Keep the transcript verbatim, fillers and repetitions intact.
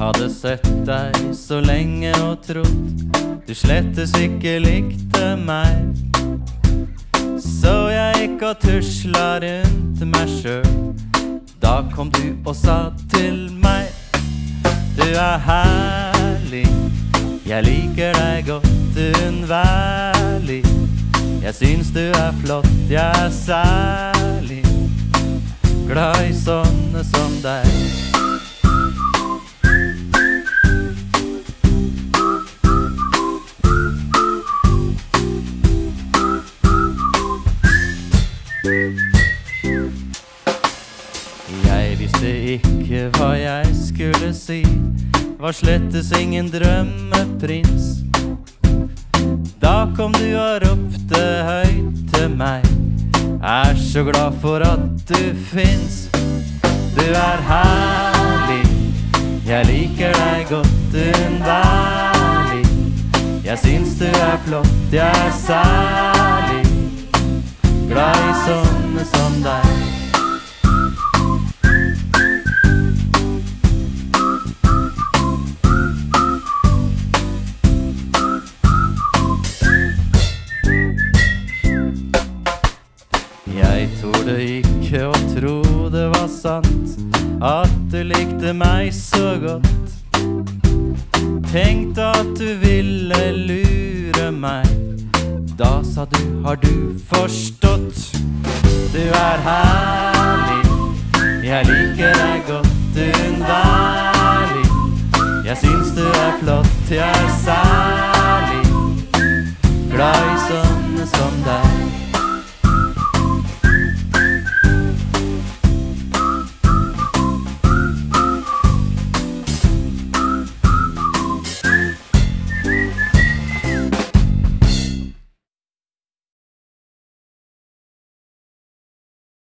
hadde sett deg så lenge og trodd du slettes ikke likte meg. Så jeg gikk og tusla rundt meg selv. Da kom du og sa til meg: du er herlig, jeg liker deg godt unnværlig. Jeg syns du er flott, jeg er særlig glad i sånne som deg. Jeg visste ikke hva jeg skulle si, var slettes ingen drømmeprins. Da kom du og ropte høyt til meg: er så glad for at du finnes. Du er herlig, jeg liker deg godt unnværlig. Jeg syns du er flott, jeg er særlig glad i sånne som deg. Jeg torde ikke å tro det var sant, at du likte meg så godt. Tenkte at du ville lure meg. Da sa du: har du forstått? Du er herlig, jeg liker deg godt unnværlig. Jeg syns du er flott, jeg er særlig glad i sånne som deg.